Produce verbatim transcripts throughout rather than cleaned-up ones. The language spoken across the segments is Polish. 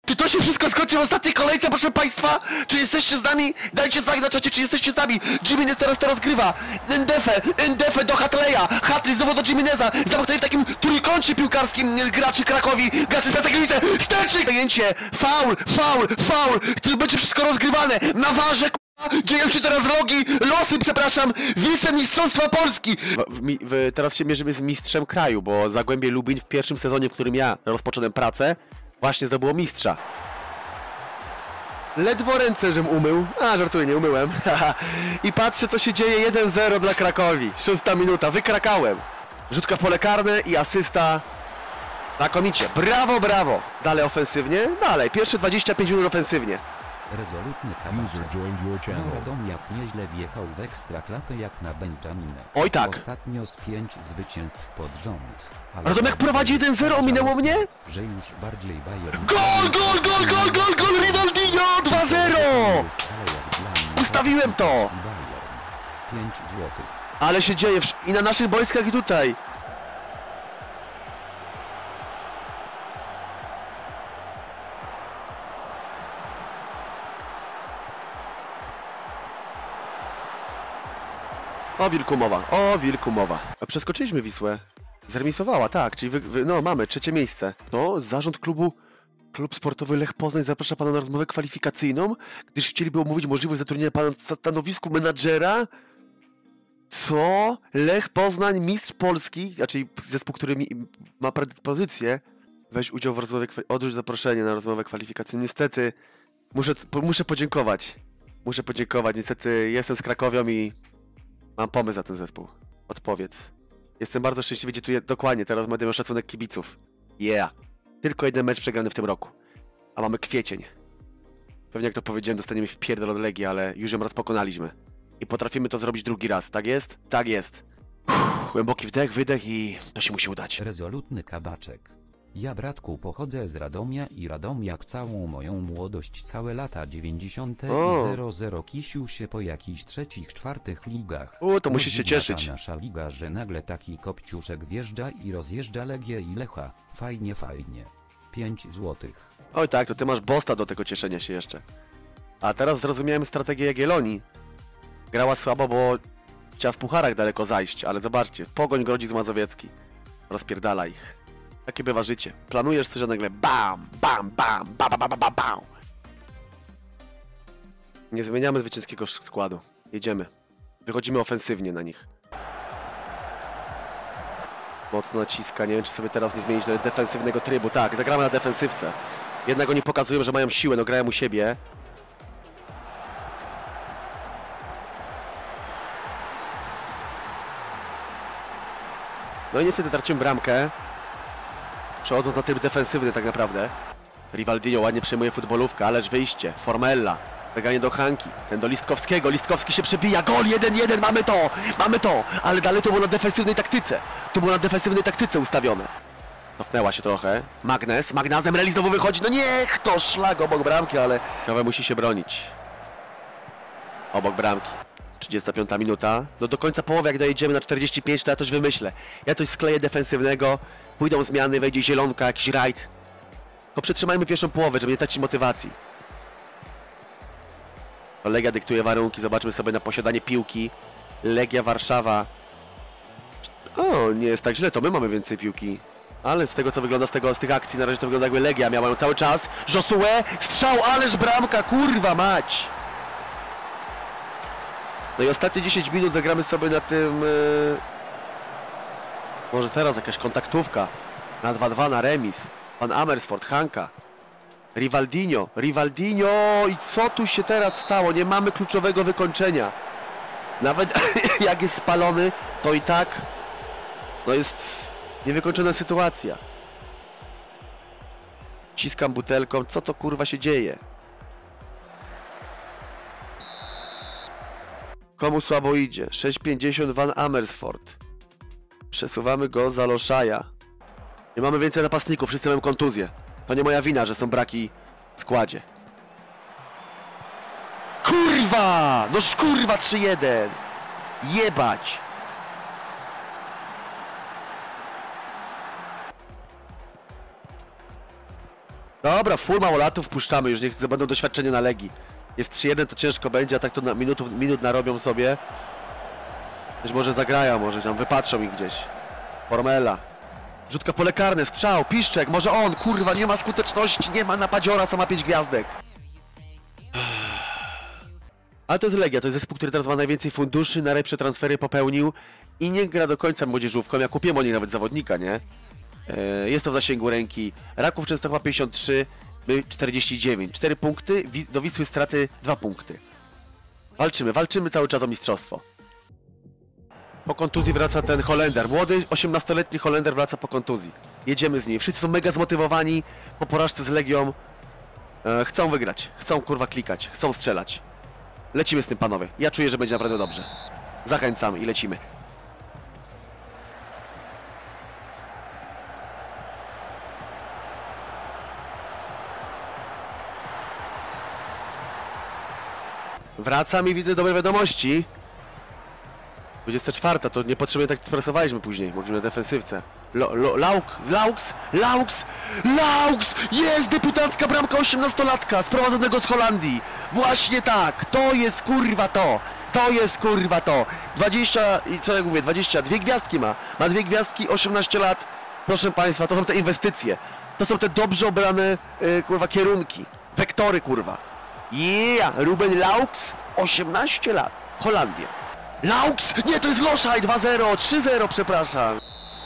Czy to się wszystko skończy w ostatniej kolejce, proszę państwa? Czy jesteście z nami? Dajcie znak na czacie, czy jesteście z nami? Jimenez teraz teraz grywa. Ndefe, Ndefe do Hatleya. Hatley znowu do Jimeneza. Zamknęli w takim trójkącie piłkarskim graczy Krakowi. Graczy na zagranicy. Stecznik! Zajęcie. Faul, faul, faul. To będzie wszystko rozgrywane. Na warze, k***a. Dzieją się teraz rogi, losy, przepraszam, wicemistrzostwa Polski. W, w, w, teraz się mierzymy z mistrzem kraju, bo Zagłębie Lubin w pierwszym sezonie, w którym ja rozpocząłem pracę, właśnie zdobyło mistrza. Ledwo ręce, żem umył. A, żartuję, nie umyłem. I patrzę, co się dzieje. jeden zero dla Krakowi. Szósta minuta. Wykrakałem. Rzutka w pole karne i asysta. Znakomicie. Brawo, brawo. Dalej ofensywnie? Dalej. Pierwsze dwadzieścia pięć minut ofensywnie. Rezolutny kabaczek. Radomiak nieźle wjechał w ekstraklapę jak na Benjaminę. Oj tak. Ostatnio z pięć zwycięstw pod rząd. Radomiak prowadzi jeden zero, ominęło mnie? Że już bardziej Bayern... Gol, gol, gol, gol, gol, gol, Rivaldinho, dwa zero! Ustawiłem to! pięć złotych. Ale się dzieje i na naszych boiskach i tutaj. O wilku mowa, o wilku mowa. Przeskoczyliśmy Wisłę. Zremisowała, tak, czyli wy, wy, no mamy trzecie miejsce. No, zarząd klubu, klub sportowy Lech Poznań zaprasza pana na rozmowę kwalifikacyjną, gdyż chcieliby omówić możliwość zatrudnienia pana na stanowisku menadżera. Co? Lech Poznań, mistrz Polski, znaczy zespół, który mi, ma predyspozycję, weź udział w rozmowie, odrzuć zaproszenie na rozmowę kwalifikacyjną. Niestety, muszę, po, muszę podziękować. Muszę podziękować, niestety jestem z Krakowią i mam pomysł na ten zespół. Odpowiedz. Jestem bardzo szczęśliwy, gdzie tu jest dokładnie, teraz będę miał szacunek kibiców. Yeah. Tylko jeden mecz przegrany w tym roku. A mamy kwiecień. Pewnie jak to powiedziałem, dostaniemy wpierdol od Legii, ale już ją raz pokonaliśmy. I potrafimy to zrobić drugi raz, tak jest? Tak jest. Uff, głęboki wdech, wydech i to się musi udać. Rezolutny kabaczek. Ja, bratku, pochodzę z Radomia i Radomiak całą moją młodość, całe lata dziewięćdziesiąte O. i zero zero kisił się po jakichś trzecich, czwartych ligach. U, to musisz się Dziwna ta cieszyć. nasza liga, że nagle taki kopciuszek wjeżdża i rozjeżdża Legię i Lecha. Fajnie, fajnie. pięć złotych. Oj tak, to ty masz bosta do tego cieszenia się jeszcze. A teraz zrozumiałem strategię Jagiellonii. Grała słabo, bo chciała w pucharach daleko zajść, ale zobaczcie, Pogoń Grodzisk Mazowiecki. Rozpierdala ich. Takie bywa życie. Planujesz coś, a nagle bam, bam, bam, bam, bam, bam, bam, bam. Nie zmieniamy zwycięskiego składu. Jedziemy. Wychodzimy ofensywnie na nich. Mocno naciska. Nie wiem, czy sobie teraz nie zmienić do defensywnego trybu. Tak, zagramy na defensywce. Jednak oni pokazują, że mają siłę, no grają u siebie. No i niestety tracimy bramkę. Przechodząc na tryb defensywny tak naprawdę. Rivaldinho ładnie przejmuje futbolówkę, ależ wyjście. Formella. Zagranie do Hanki. Ten do Listkowskiego. Listkowski się przebija. Gol jeden jeden. Mamy to. Mamy to. Ale dalej to było na defensywnej taktyce. To było na defensywnej taktyce ustawione. Cofnęła się trochę. Magnes. Magnazem Reli znowu wychodzi. No niech to szlag obok bramki, ale Krakowa musi się bronić. Obok bramki. trzydziesta piąta minuta. No do końca połowy, jak dojedziemy na czterdzieści pięć, to ja coś wymyślę. Ja coś skleję defensywnego. Pójdą zmiany, wejdzie Zielonka, jakiś rajd. To przetrzymajmy pierwszą połowę, żeby nie tracić motywacji. Legia dyktuje warunki, zobaczmy sobie na posiadanie piłki. Legia Warszawa. O, nie jest tak źle, to my mamy więcej piłki. Ale z tego co wygląda z, tego, z tych akcji, na razie to wygląda jakby Legia miała ją cały czas. Josue, strzał, ależ bramka, kurwa mać! No i ostatnie dziesięć minut zagramy sobie na tym... Yy... Może teraz jakaś kontaktówka. Na dwa dwa, na remis. Pan Amersfoort, Hanka. Rivaldinho, Rivaldinho i co tu się teraz stało? Nie mamy kluczowego wykończenia. Nawet jak jest spalony, to i tak no jest niewykończona sytuacja. Ciskam butelką, co to kurwa się dzieje? Komu słabo idzie? sześć pięćdziesiąt Van Amersfoort. Przesuwamy go za Loszaja. Nie mamy więcej napastników, wszyscy mają kontuzję. To nie moja wina, że są braki w składzie. Kurwa! No kurwa trzy jeden! Jebać! Dobra, full małolatów puszczamy, już niech będą doświadczenie na Legii. Jest trzy jeden, to ciężko będzie, a tak to na minutów, minut narobią sobie. Być może zagrają, może tam wypatrzą ich gdzieś. Formela. Rzutka w pole karne, strzał, Piszczek, może on, kurwa, nie ma skuteczności, nie ma napadziora, co ma pięć gwiazdek. Ale to jest Legia, to jest zespół, który teraz ma najwięcej funduszy, najlepsze transfery popełnił i nie gra do końca młodzieżówką. Ja kupiłem od niej nawet zawodnika, nie? Jest to w zasięgu ręki. Raków Częstochowa pięćdziesiąt trzy, my czterdzieści dziewięć. cztery punkty, do Wisły straty dwa punkty. Walczymy, walczymy cały czas o mistrzostwo. Po kontuzji wraca ten Holender. Młody, osiemnastoletni Holender wraca po kontuzji. Jedziemy z nim. Wszyscy są mega zmotywowani po porażce z Legią. E, chcą wygrać. Chcą kurwa klikać. Chcą strzelać. Lecimy z tym, panowie. Ja czuję, że będzie naprawdę dobrze. Zachęcam i lecimy. Wracam i widzę dobre wiadomości. dwudziesta czwarta, to niepotrzebnie tak stresowaliśmy później. Mogliśmy na defensywce. Lo, lo, Lauk, Laux, Laux, Laux! Jest debiutancka bramka osiemnastolatka sprowadzonego z Holandii. Właśnie tak, to jest kurwa to. To jest kurwa to. dwadzieścia, i co ja mówię, dwadzieścia, dwie gwiazdki ma. Ma dwie gwiazdki, osiemnaście lat. Proszę państwa, to są te inwestycje. To są te dobrze obrane yy, kurwa kierunki. Wektory kurwa. Yeah, Ruben Laux, osiemnaście lat. Holandia. Laux! Nie, to jest Loszaj! dwa zero, trzy zero, przepraszam.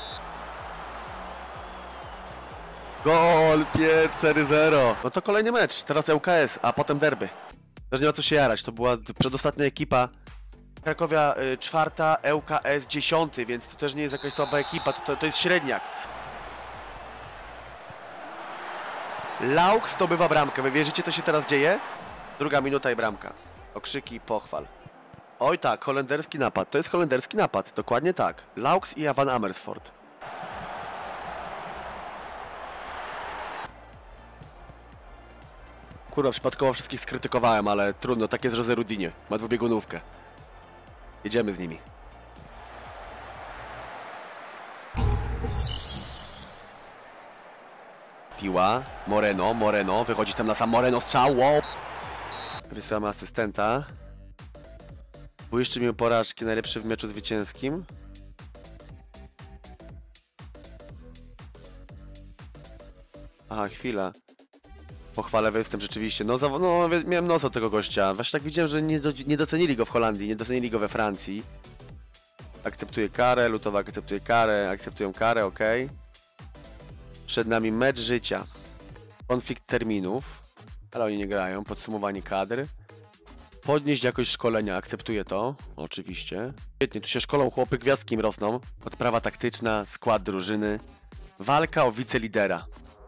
Gol, cztery zero. No to kolejny mecz, teraz L K S, a potem derby. Też nie ma co się jarać, to była przedostatnia ekipa. Krakowia y, czwarta, L K S dziesiąty, więc to też nie jest jakaś słaba ekipa, to, to jest średniak. Laux zdobywa bramkę, wy wierzycie, co się teraz dzieje? Druga minuta i bramka. Okrzyki, pochwal. Oj tak, holenderski napad. To jest holenderski napad. Dokładnie tak. Laux i Van Amersfoort. Kurwa, przypadkowo wszystkich skrytykowałem, ale trudno. Tak jest José Rudinie. Ma dwubiegunówkę. Jedziemy z nimi. Piła. Moreno, Moreno. Wychodzi tam na sam Moreno. Strzał. Wow. Wysyłamy asystenta. Błyszczy mi porażki, najlepszy w meczu zwycięskim. Aha, chwila. Pochwalę występ rzeczywiście. No, no miałem nos od tego gościa. Właśnie tak widziałem, że nie, do, nie docenili go w Holandii, nie docenili go we Francji. Akceptuje karę, Lutowa akceptuje karę, akceptują karę, ok. Przed nami mecz życia. Konflikt terminów. Ale oni nie grają. Podsumowanie kadr. Podnieść jakość szkolenia, akceptuję to, oczywiście. Świetnie, tu się szkolą chłopy, gwiazdki im rosną. Odprawa taktyczna, skład drużyny. Walka o wicelidera.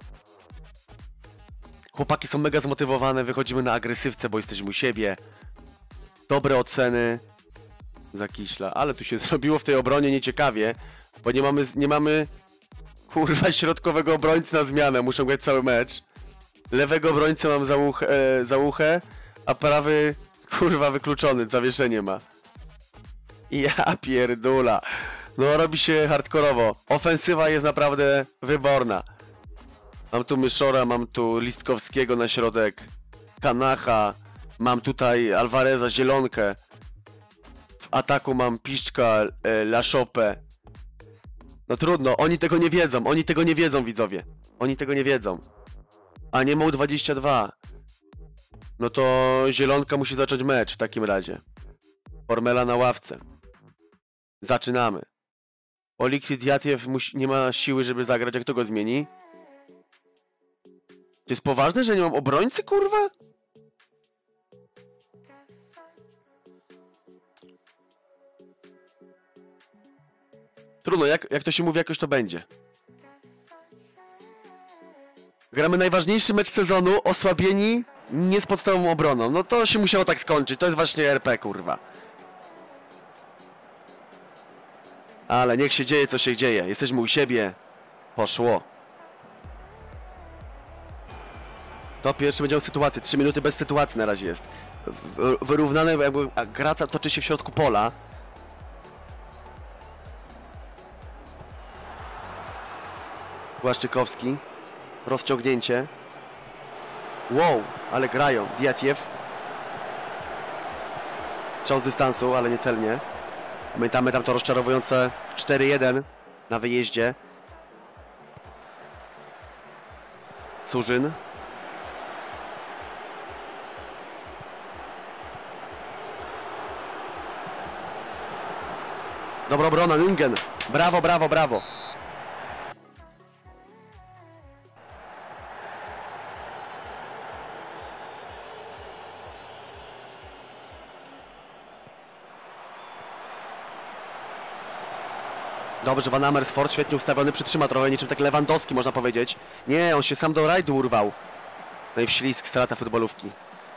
Chłopaki są mega zmotywowane, wychodzimy na agresywce, bo jesteśmy u siebie. Dobre oceny za Kiśla, ale tu się zrobiło w tej obronie nieciekawie, bo nie mamy, nie mamy kurwa środkowego obrońcy na zmianę, muszą grać cały mecz. Lewego obrońcę mam za, uch, e, za uchę, a prawy kurwa wykluczony, zawieszenie ma. Ja pierdula. No robi się hardkorowo. Ofensywa jest naprawdę wyborna. Mam tu Myszora, mam tu Listkowskiego na środek. Kanacha. Mam tutaj Alvareza, Zielonkę. W ataku mam Piszczka, e, Laszopę. No trudno, oni tego nie wiedzą. Oni tego nie wiedzą, widzowie. Oni tego nie wiedzą. A nie M O dwadzieścia dwa. No to Zielonka musi zacząć mecz w takim razie. Formela na ławce. Zaczynamy. Oleksij Diatiew nie ma siły, żeby zagrać. Jak to go zmieni? To jest poważne, że nie mam obrońcy, kurwa? Trudno, jak, jak to się mówi, jakoś to będzie. Gramy najważniejszy mecz sezonu, osłabieni, nie z podstawową obroną. No to się musiało tak skończyć, to jest właśnie R P, kurwa. Ale niech się dzieje, co się dzieje. Jesteśmy u siebie. Poszło. To pierwszy będzie miał sytuację. Trzy minuty bez sytuacji na razie jest. Wyrównane, jakby gra toczy się w środku pola. Błaszczykowski. Rozciągnięcie. Wow, ale grają. Diatiew. Strzał z dystansu, ale niecelnie. Pamiętamy tam to rozczarowujące cztery jeden na wyjeździe. Surzyn. Dobra obrona, Nungen. Brawo, brawo, brawo. Dobrze, Van Amersfoort, świetnie ustawiony, przytrzyma trochę, niczym tak Lewandowski, można powiedzieć. Nie, on się sam do rajdu urwał. No i wślizg, strata futbolówki.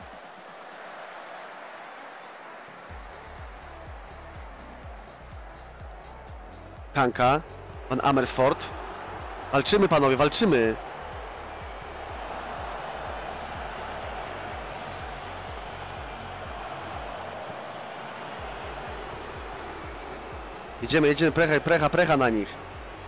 Kanka, Van Amersfoort. Walczymy, panowie, walczymy. Jedziemy, jedziemy, precha, precha, precha na nich.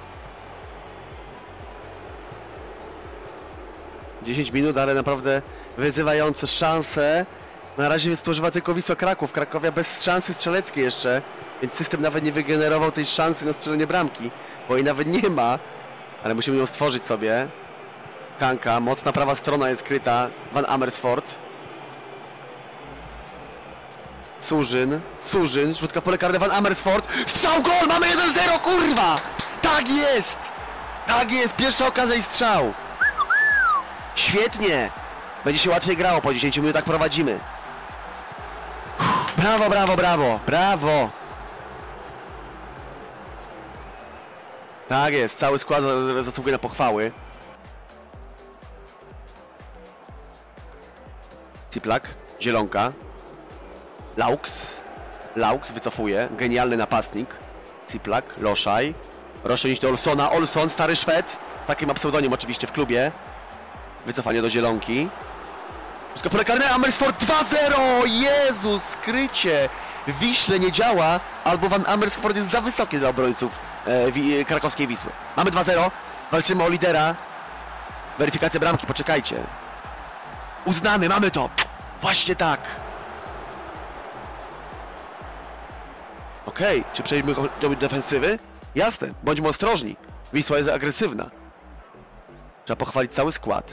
dziesięć minut, ale naprawdę wyzywające szanse. Na razie stworzyła tylko Wisła Kraków. Krakowia bez szansy strzeleckiej jeszcze. Więc system nawet nie wygenerował tej szansy na strzelenie bramki. Bo jej nawet nie ma. Ale musimy ją stworzyć sobie. Kanka, mocna prawa strona jest kryta. Van Amersfoort. Surzyn, Surzyn, rzutka w pole karne, Van Amersfoort. Strzał, gol! Mamy jeden zero, kurwa! Tak jest! Tak jest, pierwsza okazja i strzał. Świetnie! Będzie się łatwiej grało, po dziesięciu minutach prowadzimy. Uff, brawo, brawo, brawo, brawo! Tak jest, cały skład zasługuje na pochwały. Ciplak, Zielonka. Laux, Laux wycofuje, genialny napastnik. Ciplak, Loszaj. Rośnie iść do Olsona, Olson, stary Szwed. Taki ma pseudonim oczywiście w klubie. Wycofanie do Zielonki. Wszystko pole karne, Amersfoort dwa zero! Jezus, skrycie! W Wiśle nie działa, albo Van Amersfoort jest za wysokie dla obrońców e, wi krakowskiej Wisły. Mamy dwa zero, walczymy o lidera. Weryfikacja bramki, poczekajcie. Uznamy, mamy to! Właśnie tak! Okej, okay. Czy przejdźmy do defensywy? Jasne, bądźmy ostrożni. Wisła jest agresywna. Trzeba pochwalić cały skład.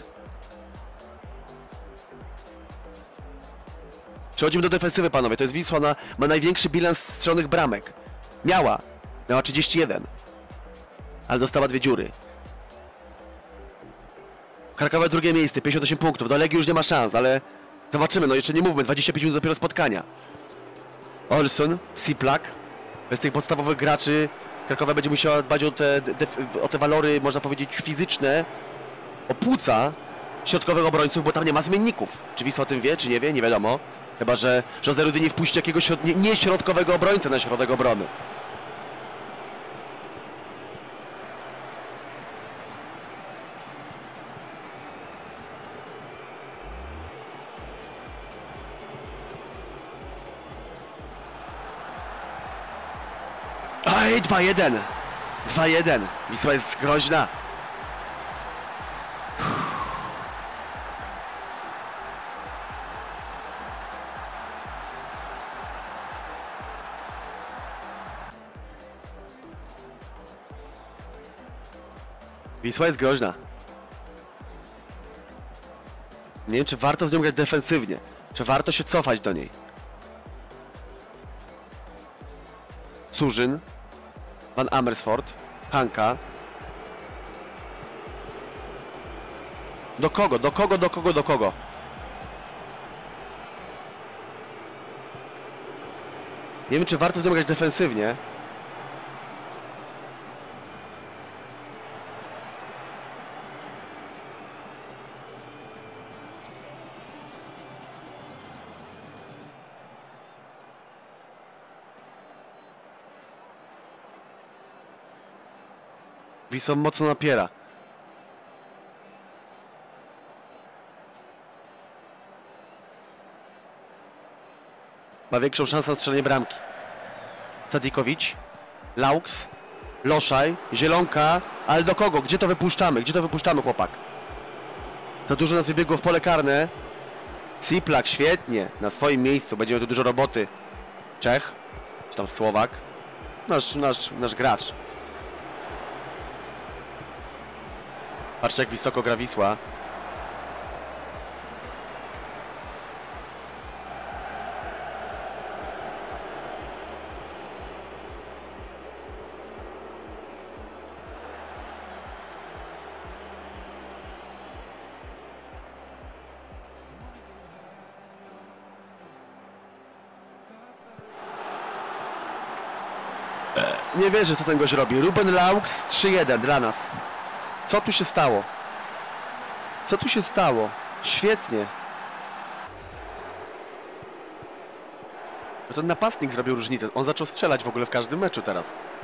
Przechodzimy do defensywy, panowie. To jest Wisła, na, ma największy bilans strzelonych bramek. Miała. Miała trzydzieści jeden. Ale dostała dwie dziury. Krakowa drugie miejsce, pięćdziesiąt osiem punktów. Do Legii już nie ma szans, ale zobaczymy. No jeszcze nie mówmy, dwadzieścia pięć minut dopiero spotkania. Olson, Ciplak. Bez tych podstawowych graczy Krakowa będzie musiała dbać o te, o te walory, można powiedzieć, fizyczne, o płuca środkowych obrońców, bo tam nie ma zmienników. Czy Wisła o tym wie, czy nie wie? Nie wiadomo. Chyba że José Rudy nie wpuści jakiegoś nieśrodkowego obrońcę na środek obrony. Ej, dwa jeden. dwa jeden. Wisła jest groźna. Wisła jest groźna. Nie wiem, czy warto z nią grać defensywnie. Czy warto się cofać do niej. Surzyn. Van Amersfoort. Hanka. Do kogo? Do kogo? Do kogo? Do kogo? Nie wiem, czy warto z nią grać defensywnie. Wisła mocno napiera. Ma większą szansę na strzelenie bramki. Sadikowicz, Laux, Loszaj, Zielonka, ale do kogo? Gdzie to wypuszczamy? Gdzie to wypuszczamy, chłopak? Za dużo nas wybiegło w pole karne. Ciplak świetnie, na swoim miejscu, będzie miał tu dużo roboty. Czech, czy tam Słowak. Nasz, nasz, nasz gracz. Patrzcie, jak wysoko gra Wisła. Nie wierzę, co ten gość robi. Ruben Laux trzy jeden dla nas. Co tu się stało? Co tu się stało? Świetnie. No ten napastnik zrobił różnicę. On zaczął strzelać w ogóle w każdym meczu teraz.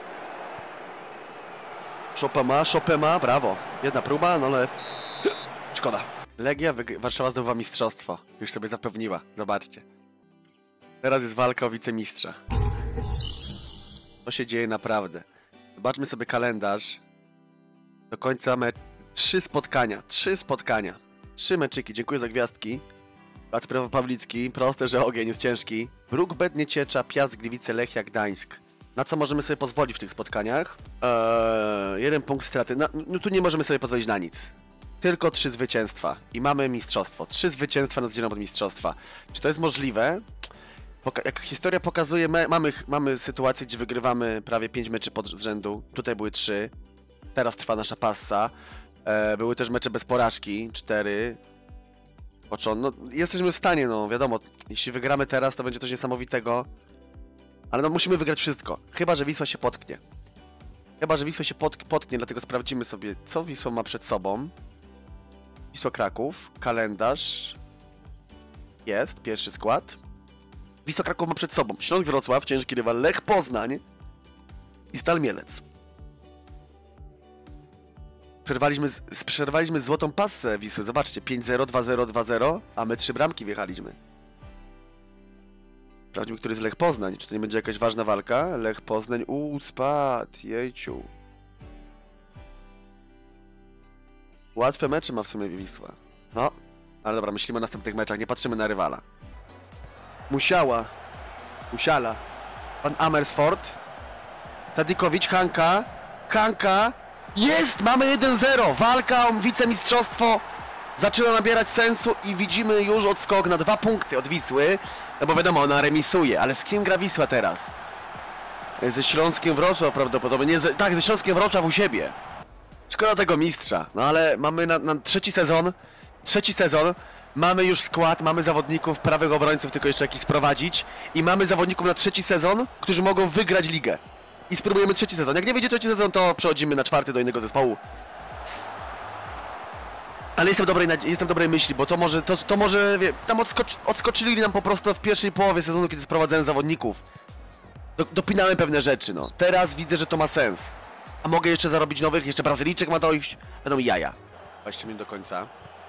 Chopema, Chopema, brawo. Jedna próba, no ale... Szkoda. Legia, Warszawa zdobywa mistrzostwo. Już sobie zapewniła. Zobaczcie. Teraz jest walka o wicemistrza. Co się dzieje naprawdę? Zobaczmy sobie kalendarz. Do końca mamy trzy spotkania. Trzy spotkania. Trzy meczyki. Dziękuję za gwiazdki. Kacper Pawlicki. Proste, że ogień jest ciężki. Bruk, Bednie, Ciecza, Piast, Gliwice, Lechia, Gdańsk. Na co możemy sobie pozwolić w tych spotkaniach? Eee, jeden punkt straty. No, no tu nie możemy sobie pozwolić na nic. Tylko trzy zwycięstwa. I mamy mistrzostwo. Trzy zwycięstwa nas dzielą od mistrzostwa. Czy to jest możliwe? Poka jak historia pokazuje, my, mamy, mamy sytuację, gdzie wygrywamy prawie pięć meczy pod rzędu. Tutaj były trzy. Teraz trwa nasza passa. E, były też mecze bez porażki. cztery. No, jesteśmy w stanie, no wiadomo. Jeśli wygramy teraz, to będzie coś niesamowitego. Ale no musimy wygrać wszystko. Chyba że Wisła się potknie. Chyba że Wisła się pot potknie, dlatego sprawdzimy sobie, co Wisła ma przed sobą. Wisła Kraków. Kalendarz. Jest. Pierwszy skład. Wisła Kraków ma przed sobą Śląsk Wrocław, ciężki rywal, Lech Poznań i Stal Mielec. Przerwaliśmy, z, przerwaliśmy złotą passę Wisły, zobaczcie, pięć zero, dwa zero, dwa zero, a my trzy bramki wjechaliśmy. Sprawdźmy, który jest Lech Poznań, czy to nie będzie jakaś ważna walka? Lech Poznań, uuu, spadł, jejciu. Łatwe mecze ma w sumie Wisła. No, ale dobra, myślimy o następnych meczach, nie patrzymy na rywala. Musiała. Musiala. Pan Amersfoort. Tadikowicz, Hanka. Hanka. Jest! Mamy jeden zero. Walka o wicemistrzostwo zaczyna nabierać sensu i widzimy już odskok na dwa punkty od Wisły. No bo wiadomo, ona remisuje. Ale z kim gra Wisła teraz? Ze Śląskiem Wrocław prawdopodobnie. Nie, ze, tak, ze Śląskiem Wrocław u siebie. Szkoda tego mistrza. No ale mamy na, na trzeci sezon. Trzeci sezon. Mamy już skład, mamy zawodników, prawych obrońców, tylko jeszcze jakiś sprowadzić. I mamy zawodników na trzeci sezon, którzy mogą wygrać ligę. I spróbujemy trzeci sezon. Jak nie wyjdzie trzeci sezon, to przechodzimy na czwarty do innego zespołu. Ale jestem dobrej, jestem dobrej myśli, bo to może, to, to może, wie, tam odskocz, odskoczyli nam po prostu w pierwszej połowie sezonu, kiedy sprowadzałem zawodników. Do, dopinałem pewne rzeczy, no. Teraz widzę, że to ma sens. A mogę jeszcze zarobić nowych, jeszcze Brazylijczyk ma dojść. Będą jaja. dwadzieścia minut do końca.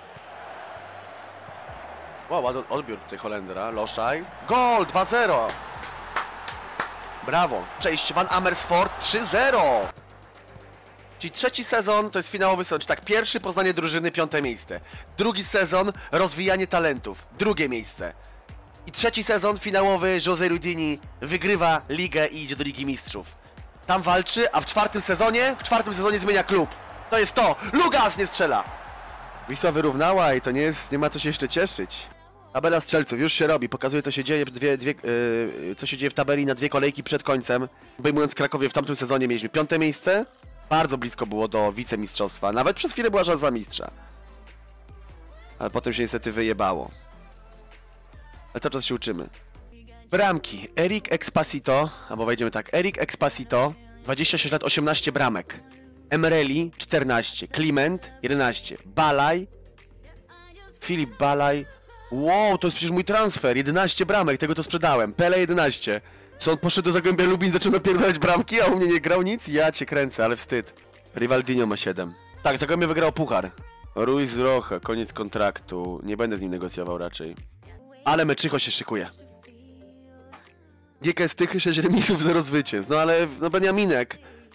Wow, ładny odbiór tutaj Holendra, Loszaj. Gol, dwa zero. Brawo. Przejście Van Amersfoort, trzy zero. Czyli trzeci sezon to jest finałowy sezon. Czy tak, pierwszy poznanie drużyny, piąte miejsce. Drugi sezon, rozwijanie talentów, drugie miejsce. I trzeci sezon finałowy, José Rudini wygrywa ligę i idzie do Ligi Mistrzów. Tam walczy, a w czwartym sezonie, w czwartym sezonie zmienia klub. To jest to. Lugas nie strzela. Wisła wyrównała i to nie jest, nie ma co się jeszcze cieszyć. Tabela strzelców już się robi, pokazuje co się dzieje, dwie, dwie, yy, co się dzieje w tabeli na dwie kolejki przed końcem. Obejmując Krakowie w tamtym sezonie mieliśmy piąte miejsce. Bardzo blisko było do wicemistrzostwa, nawet przez chwilę była szansa mistrza. Ale potem się niestety wyjebało. Ale cały czas się uczymy. Bramki. Eric Expasito, albo wejdziemy tak, Eric Expasito, dwadzieścia sześć lat, osiemnaście bramek. Emreli, czternaście. Kliment, jedenaście. Balaj. Filip Balaj. Wow, to jest przecież mój transfer. jedenaście bramek, tego to sprzedałem. Pele jedenaście. Co on poszedł do Zagłębia Lubin, zaczął napierdalać bramki, a u mnie nie grał nic? Ja cię kręcę, ale wstyd. Rivaldinho ma siedem. Tak, Zagłębie wygrał puchar. Ruiz Rocha, koniec kontraktu. Nie będę z nim negocjował raczej. Ale meczycho się szykuje. G K S Tychy, sześć remisów, zero zwycięstw. No ale, no Beniaminek.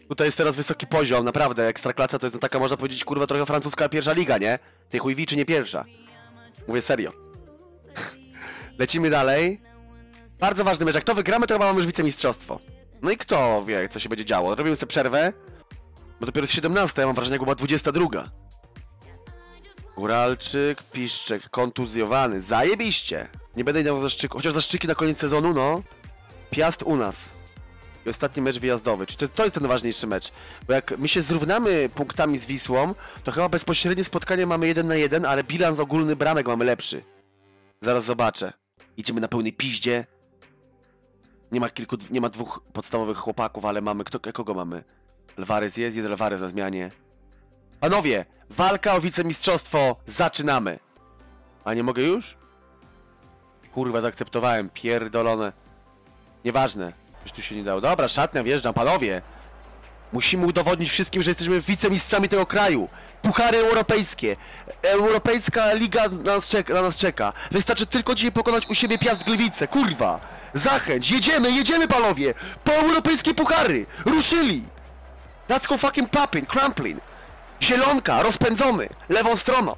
Tutaj jest teraz wysoki poziom, naprawdę, Ekstraklasa to jest no taka, można powiedzieć, kurwa, trochę francuska pierwsza liga, nie? Ty chuj wie, czy nie pierwsza? Mówię serio. Lecimy dalej. Bardzo ważny mecz, jak to wygramy, to chyba mamy już wicemistrzostwo. No i kto wie, co się będzie działo? Robimy sobie przerwę, bo dopiero jest siedemnasta, ja mam wrażenie, jak była dwudziesta druga. Góralczyk, Piszczek, kontuzjowany, zajebiście. Nie będę miał zaszczyku, chociaż zaszczyki na koniec sezonu, no. Piast u nas. I ostatni mecz wyjazdowy, czyli to, to jest ten ważniejszy mecz. Bo jak my się zrównamy punktami z Wisłą, to chyba bezpośrednie spotkanie mamy jeden na jeden, ale bilans ogólny bramek mamy lepszy. Zaraz zobaczę. Idziemy na pełnej piździe. Nie ma kilku, nie ma dwóch podstawowych chłopaków, ale mamy, kto, kogo mamy? Alvarez jest, jest Alvarez na zmianie. Panowie, walka o wicemistrzostwo, zaczynamy. A nie mogę już? Kurwa, zaakceptowałem, pierdolone. Nieważne, coś tu się nie dało. Dobra, szatnia, wjeżdżam, panowie. Musimy udowodnić wszystkim, że jesteśmy wicemistrzami tego kraju. Puchary europejskie. Europejska liga na nas czeka. Na nas czeka. Wystarczy tylko dzisiaj pokonać u siebie Piast Gliwice, kurwa. Zachęć, jedziemy, jedziemy panowie. Po europejskie puchary. Ruszyli. That's go fucking popping, crumpling. Zielonka, rozpędzony, lewą stroną.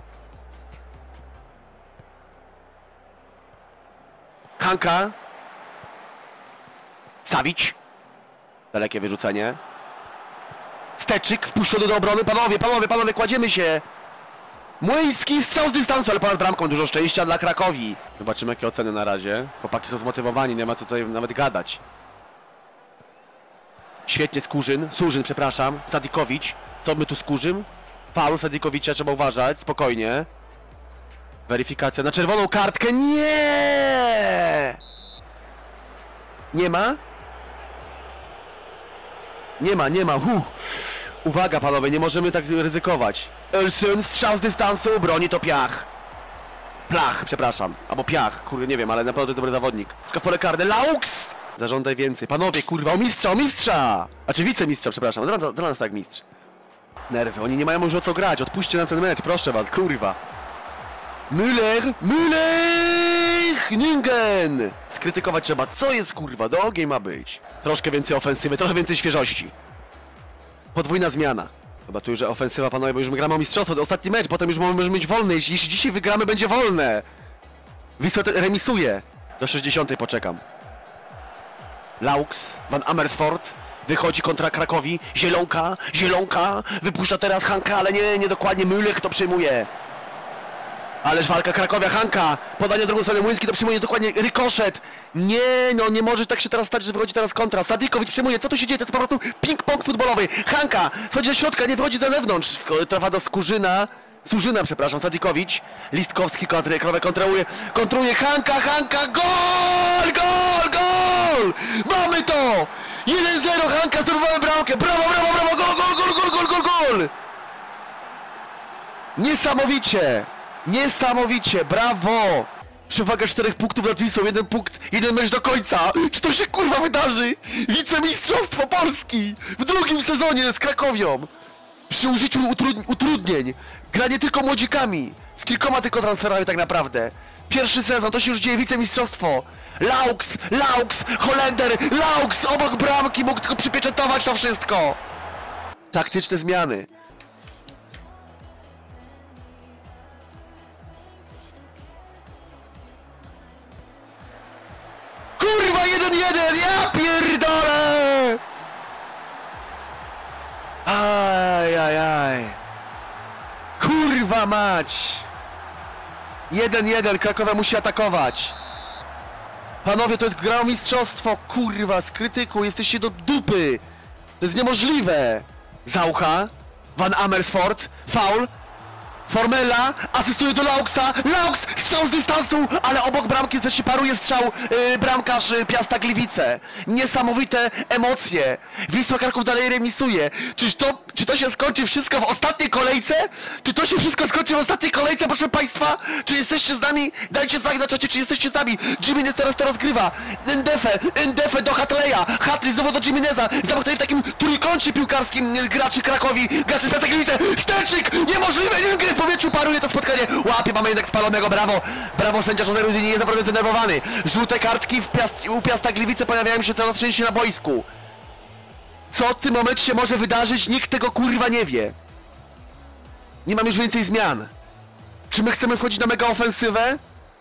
Hanka. Savić. Dalekie wyrzucenie. Steczyk wpuszczony do obrony. Panowie, panowie, panowie, kładziemy się. Młyński strzał z dystansu, ale ponad bramką dużo szczęścia dla Krakowi. Zobaczymy, jakie oceny na razie. Chłopaki są zmotywowani, nie ma co tutaj nawet gadać. Świetnie Skórzyn, Surzyn, przepraszam, Sadikowicz. Co my tu Skórzym? Faul Sadikowicza, trzeba uważać, spokojnie. Weryfikacja na czerwoną kartkę, nie! Nie ma? Nie ma, nie ma, huh. Uwaga panowie, nie możemy tak ryzykować. Elsun, strzał z dystansu, broni to Piach. Plach, przepraszam, albo Piach, kurde, nie wiem, ale naprawdę to jest dobry zawodnik. Tylko w pole karne, Laux! Zażądaj więcej, panowie, kurwa, o mistrza, o mistrza! Znaczy wicemistrza, przepraszam, dla, dla nas tak mistrz. Nerwy, oni nie mają już o co grać, odpuśćcie nam ten mecz, proszę was, kurwa. Müller, Müller, Ningen! Skrytykować trzeba, co jest kurwa, do ogień ma być. Troszkę więcej ofensywy, trochę więcej świeżości. Podwójna zmiana. Chyba tu już ofensywa panowie, bo już my gramy o mistrzostwo, to ostatni mecz, potem już możemy mieć wolny, jeśli, jeśli dzisiaj wygramy, będzie wolne. Wisła remisuje. Do sześćdziesiątej poczekam. Laux, Van Amersfoort, wychodzi kontra Krakowi, Zielonka, Zielonka, wypuszcza teraz Hanka, ale nie, nie dokładnie, Müller to przyjmuje. Ależ walka Krakowia, Hanka, podanie drugą stronę, Młyński to przyjmuje dokładnie, rykoszet. Nie, no nie może tak się teraz stać, że wychodzi teraz kontra. Sadikowicz przyjmuje, co tu się dzieje, to jest po prostu ping-pong futbolowy. Hanka, schodzi do środka, nie wychodzi za zewnątrz, trafa do Skórzyna, Surzyna, przepraszam, Sadikowicz. Listkowski kontry, Krowę kontroluje, kontroluje, Hanka, Hanka, gol, gol, gol! Mamy to! jeden zero, Hanka, zdobywamy bramkę, brawo, brawo, brawo, gol, gol, gol, gol, gol, gol, gol! Niesamowicie! Niesamowicie, brawo! Przewaga czterech punktów nad Wisłą, jeden punkt, jeden mecz do końca! Czy to się kurwa wydarzy? Wicemistrzostwo Polski! W drugim sezonie z Krakowią! Przy użyciu utrud utrudnień! Gra nie tylko młodzikami! Z kilkoma tylko transferami tak naprawdę! Pierwszy sezon, to się już dzieje wicemistrzostwo! Laux, Laux, Holender, Laux! Obok bramki mógł tylko przypieczętować to wszystko! Taktyczne zmiany. Kurwa, jeden jeden, ja pierdolę! Aj, aj, aj. Kurwa mać! jeden jeden, Krakowia musi atakować. Panowie, to jest gra o mistrzostwo, kurwa, z krytyku, jesteście do dupy. To jest niemożliwe. Zaucha, Van Amersfoort, faul. Formella, asystuje do Lauxa, Laux, strzał z dystansu, ale obok bramki też się paruje strzał yy, bramkarz yy, Piasta Gliwice. Niesamowite emocje. Wisła Kraków dalej remisuje. Czyż to, czy to się skończy wszystko w ostatniej kolejce? Czy to się wszystko skończy w ostatniej kolejce, proszę państwa? Czy jesteście z nami? Dajcie znak na czacie, czy jesteście z nami? Jimenez teraz to rozgrywa. Ndefe, Ndefe do Hatleya, Hatley znowu do Jimeneza. Zamknęli w takim trójkącie piłkarskim graczy Krakowi, graczy Piasta Gliwice. Steczyk, niemożliwe, nie w powietrzu paruje to spotkanie. Łapie, mamy jednak spalonego, brawo. Brawo, sędzia José Ruiz nie jest naprawdę zdenerwowany. Żółte kartki w Piast, u Piasta Gliwice pojawiają się coraz częściej na boisku. Co w tym momencie się może wydarzyć, nikt tego kurwa nie wie. Nie mam już więcej zmian. Czy my chcemy wchodzić na mega ofensywę?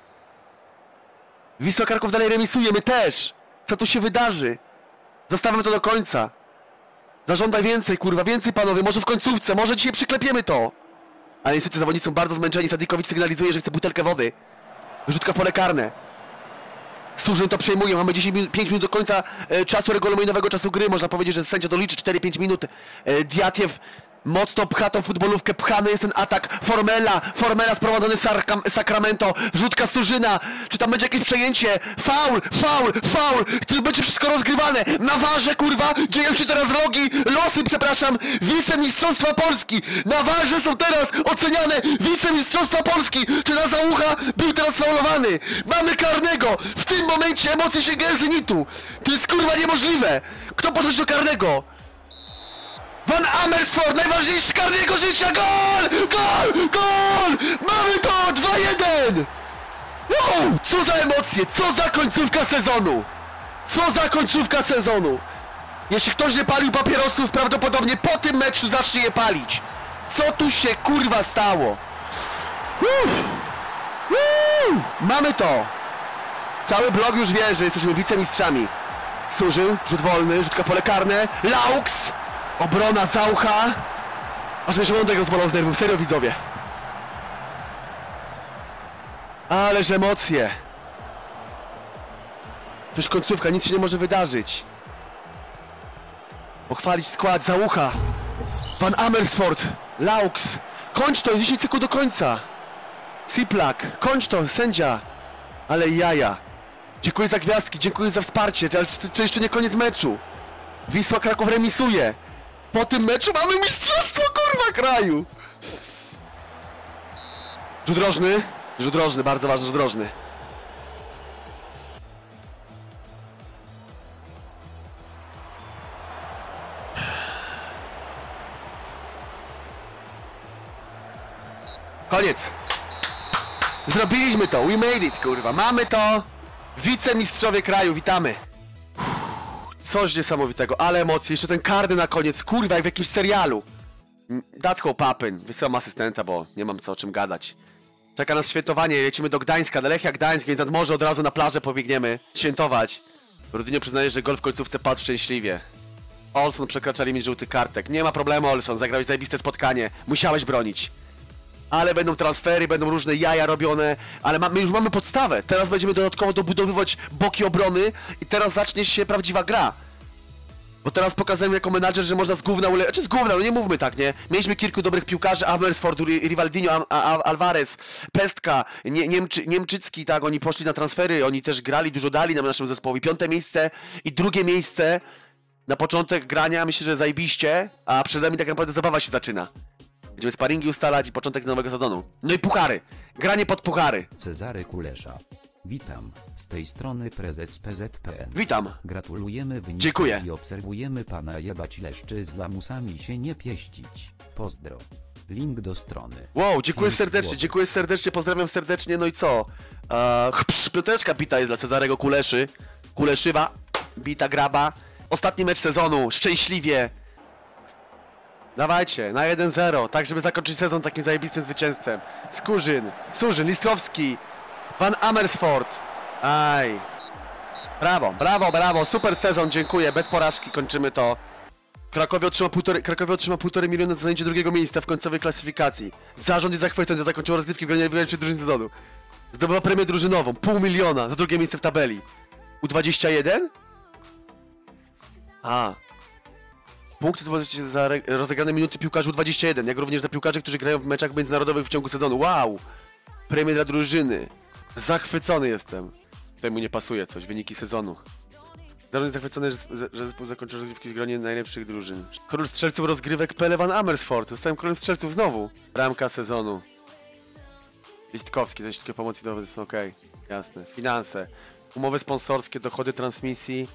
Wisła Kraków dalej remisuje, my też. Co tu się wydarzy? Zostawmy to do końca. Zażądaj więcej, kurwa, więcej panowie, może w końcówce, może dzisiaj przyklepiemy to. Ale niestety zawodnicy są bardzo zmęczeni, Sadikowicz sygnalizuje, że chce butelkę wody. Wyrzutka w pole karne. Surzyn to przejmuje, mamy dziesięć minut, pięć minut do końca e, czasu regulaminowego czasu gry. Można powiedzieć, że sędzia doliczy cztery pięć minut. E, Diatiew mocno pcha tą futbolówkę, pchany jest ten atak. Formela, Formela sprowadzony z Sacramento, wrzutka Surzyna. Czy tam będzie jakieś przejęcie? Faul, faul, faul. Czy będzie wszystko rozgrywane? Na warze, kurwa, dzieją się teraz rogi, losy, przepraszam, wicemistrzostwa Polski. Na warze są teraz oceniane wicemistrzostwa Polski. Czy na Załucha był teraz faulowany? Mamy karnego. W tym momencie emocje sięgają zenitu. To jest kurwa niemożliwe. Kto podchodzi do karnego? Van Amersfoort, najważniejszy karny jego życia, gol! Gol! Gol! Mamy to! dwa jeden! Wow! Co za emocje! Co za końcówka sezonu! Co za końcówka sezonu! Jeśli ktoś nie palił papierosów, prawdopodobnie po tym meczu zacznie je palić. Co tu się kurwa stało? Uff. Uff. Mamy to! Cały blog już wie, że jesteśmy wicemistrzami. Surzyn, rzut wolny, rzutka w pole karne, Laux! Obrona Zaucha. Aż mnie żołądek rozbolał z nerwów, serio widzowie. Ależ emocje. Przecież końcówka, nic się nie może wydarzyć. Pochwalić skład Zaucha. Van Amersfoort. Laux. Kończ to, dziesięć sekund do końca. Siplak. Kończ to, sędzia. Ale jaja. Dziękuję za gwiazdki, dziękuję za wsparcie, ale to jeszcze nie koniec meczu. Wisła Kraków remisuje. Po tym meczu mamy mistrzostwo, kurwa, kraju! Rzut rożny. Rzut rożny, bardzo ważny rzut rożny. Koniec. Zrobiliśmy to, we made it, kurwa. Mamy to. Wicemistrzowie kraju, witamy. Coś niesamowitego, ale emocje, jeszcze ten karny na koniec, kurwa, jak w jakimś serialu. That's how happen. Wysyłam asystenta, bo nie mam co o czym gadać. Czeka nas świętowanie, lecimy do Gdańska, do Lechia Gdańsk, więc nad morze od razu na plażę pobiegniemy świętować. Rudynio przyznaje, że gol w końcówce padł szczęśliwie. Olson przekracza limit żółtych kartek. Nie ma problemu, Olson, zagrałeś zajebiste spotkanie. Musiałeś bronić. Ale będą transfery, będą różne jaja robione, ale ma, my już mamy podstawę. Teraz będziemy dodatkowo dobudowywać boki obrony i teraz zacznie się prawdziwa gra. Bo teraz pokazałem jako menadżer, że można z gówna ule... Znaczy z gówna, no nie mówmy tak, nie? Mieliśmy kilku dobrych piłkarzy, Amersfoort, Rivaldinho, Am Am Alvarez, Pestka, nie Niemczy Niemczycki, tak, oni poszli na transfery, oni też grali, dużo dali nam naszemu zespołowi. Piąte miejsce i drugie miejsce na początek grania, myślę, że zajebiście, a przed nami tak naprawdę zabawa się zaczyna. Będziemy sparingi ustalać i początek nowego sezonu. No i puchary. Granie pod puchary. Cezary Kulesza. Witam, z tej strony prezes P Z P N. Witam. Gratulujemy wyniku. Dziękuję. I obserwujemy pana jebać leszczy z lamusami się nie pieścić. Pozdro. Link do strony. Wow, dziękuję Pięć serdecznie, złotych. dziękuję serdecznie, pozdrawiam serdecznie, no i co? Eee, psz, piąteczka bita jest dla Cezarego Kuleszy. Kuleszywa, bita graba. Ostatni mecz sezonu, szczęśliwie. Dawajcie, na jeden zero, tak żeby zakończyć sezon takim zajebistym zwycięstwem. Skurzyn, Surzyn, Listkowski, Van Amersfoort. Aj. Brawo, brawo, brawo, super sezon, dziękuję, bez porażki kończymy to. Krakowie otrzyma półtorej, Krakowie otrzyma półtorej miliona za zajęcie drugiego miejsca w końcowej klasyfikacji. Zarząd jest zachwycony, zakończył rozgrywki w gronie najlepszej drużyny sezonu. Zdobyła premię drużynową, pół miliona za drugie miejsce w tabeli. U dwadzieścia jeden? A. Punkty za rozegrane minuty piłkarzy U dwadzieścia jeden, jak również dla piłkarzy, którzy grają w meczach międzynarodowych w ciągu sezonu. Wow! Premie dla drużyny. Zachwycony jestem. Temu nie pasuje coś, wyniki sezonu. Zarząd zachwycony, że, że zespół zakończył rozgrywki w gronie najlepszych drużyn. Król strzelców rozgrywek Pele Van Amersfoort. Zostałem królem strzelców znowu. Bramka sezonu. Listkowski, coś tylko pomocy do... Okej, okay, jasne. Finanse. Umowy sponsorskie, dochody transmisji.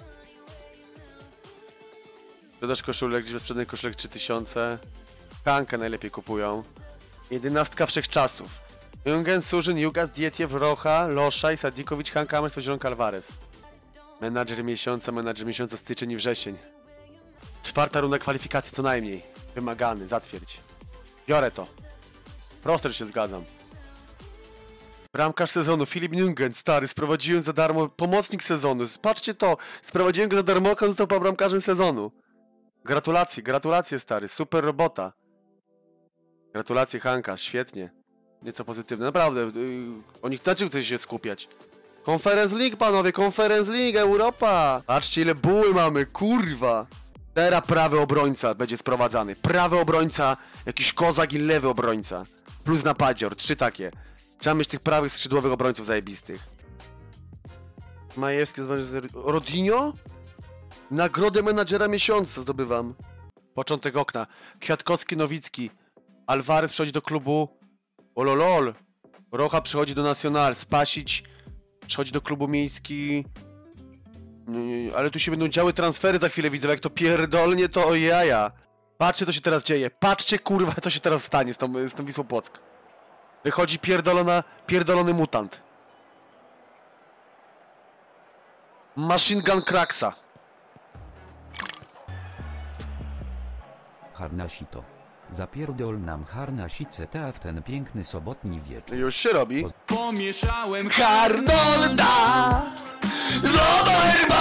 Sprzedaż koszulek, liczba sprzedanych koszulek trzy tysiące. Hankę najlepiej kupują. Jedenastka wszechczasów. Jungen, Surzyn, Jugas, Dietiew, Rocha, Loszaj, Sadikowicz, Hanka, Amersfoort, Zielonka, Alvarez. Menadżer miesiąca, menadżer miesiąca styczeń i wrzesień. Czwarta runda kwalifikacji co najmniej. Wymagany, zatwierdź. Biorę to. Proste, że się zgadzam. Bramkarz sezonu, Filip Njungen, stary, sprowadziłem za darmo, pomocnik sezonu, patrzcie to, sprowadziłem go za darmo, on został bramkarzem sezonu. Gratulacje, gratulacje stary, super robota. Gratulacje Hanka, świetnie. Nieco pozytywne, naprawdę, yy, o nich na czym chcecie się skupiać? Conference League, panowie, Conference League, Europa! Patrzcie ile buły mamy, kurwa! Teraz prawy obrońca będzie sprowadzany, prawy obrońca, jakiś kozak i lewy obrońca. Plus napadzior, trzy takie. Trzeba mieć tych prawych skrzydłowych obrońców zajebistych. Majewski, Rodinho? Nagrodę menadżera miesiąca zdobywam. Początek okna. Kwiatkowski, Nowicki. Alvarez przychodzi do klubu. Ololol. Rocha przychodzi do Nacional. Spasić przychodzi do klubu miejski. Ale tu się będą działy transfery za chwilę, widzę. Jak to pierdolnie, to o jaja. Patrzcie, co się teraz dzieje. Patrzcie, kurwa, co się teraz stanie z tą, z tą Wisłą Płock. Wychodzi pierdolona, pierdolony mutant. Machine Gun Kraksa. Harnasito. Zapierdol nam harnasiceta w ten piękny sobotni wieczór. Już się robi. Pomieszałem Harnolda z Oberba.